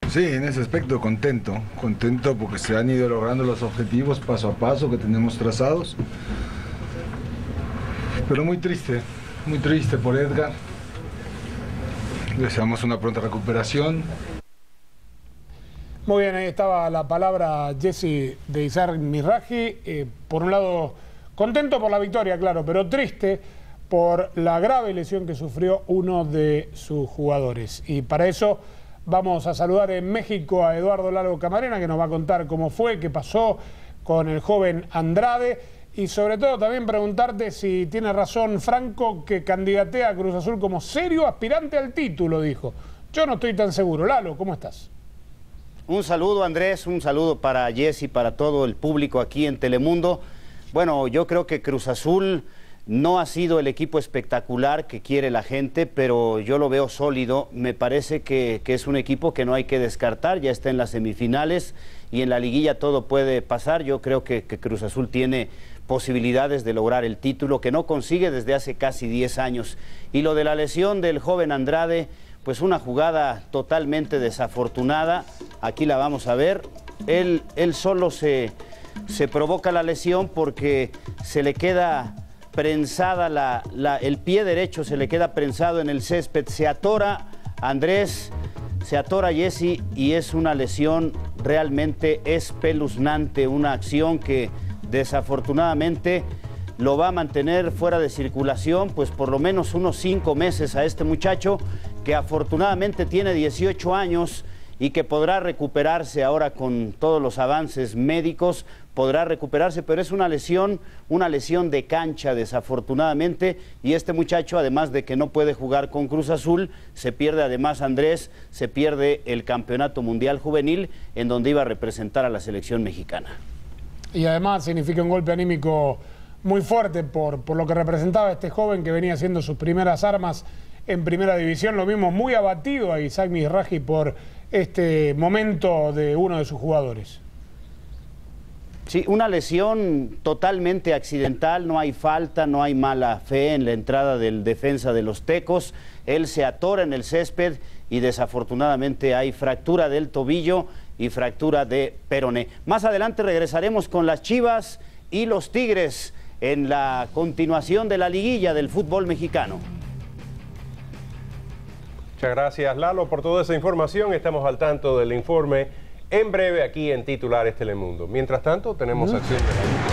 Sí, en ese aspecto contento porque se han ido logrando los objetivos paso a paso que tenemos trazados. Pero muy triste por Edgar. Deseamos una pronta recuperación. Muy bien, ahí estaba la palabra, Jesse, de Edgar Andrade. Por un lado, contento por la victoria, claro, pero triste por la grave lesión que sufrió uno de sus jugadores. Y para eso vamos a saludar en México a Eduardo Lalo Camarena, que nos va a contar cómo fue, qué pasó con el joven Andrade. Y sobre todo también preguntarte si tiene razón Franco, que candidatea a Cruz Azul como serio aspirante al título, dijo. Yo no estoy tan seguro. Lalo, ¿cómo estás? Un saludo, Andrés, un saludo para Jesse y para todo el público aquí en Telemundo. Bueno, yo creo que Cruz Azul no ha sido el equipo espectacular que quiere la gente, pero yo lo veo sólido. Me parece que es un equipo que no hay que descartar, ya está en las semifinales y en la liguilla todo puede pasar. Yo creo que Cruz Azul tiene posibilidades de lograr el título que no consigue desde hace casi 10 años. Y lo de la lesión del joven Andrade, pues una jugada totalmente desafortunada. Aquí la vamos a ver. Él solo se provoca la lesión porque se le queda prensada el pie derecho, se le queda prensado en el césped. Se atora Andrés, se atora Jesse y es una lesión realmente espeluznante, una acción que desafortunadamente lo va a mantener fuera de circulación pues por lo menos unos 5 meses a este muchacho, que afortunadamente tiene 18 años y que podrá recuperarse ahora con todos los avances médicos, podrá recuperarse, pero es una lesión de cancha desafortunadamente, y este muchacho, además de que no puede jugar con Cruz Azul, se pierde además, Andrés, se pierde el Campeonato Mundial Juvenil en donde iba a representar a la selección mexicana. Y además significa un golpe anímico muy fuerte por lo que representaba este joven que venía haciendo sus primeras armas en primera división. Lo mismo muy abatido a Edgar Andrade por este momento de uno de sus jugadores. Sí, una lesión totalmente accidental, no hay falta, no hay mala fe en la entrada del defensa de los Tecos. Él se atora en el césped y desafortunadamente hay fractura del tobillo y fractura de peroné. Más adelante regresaremos con las Chivas y los Tigres en la continuación de la liguilla del fútbol mexicano. Muchas gracias, Lalo, por toda esa información. Estamos al tanto del informe en breve aquí en Titulares Telemundo. Mientras tanto, tenemos acción de la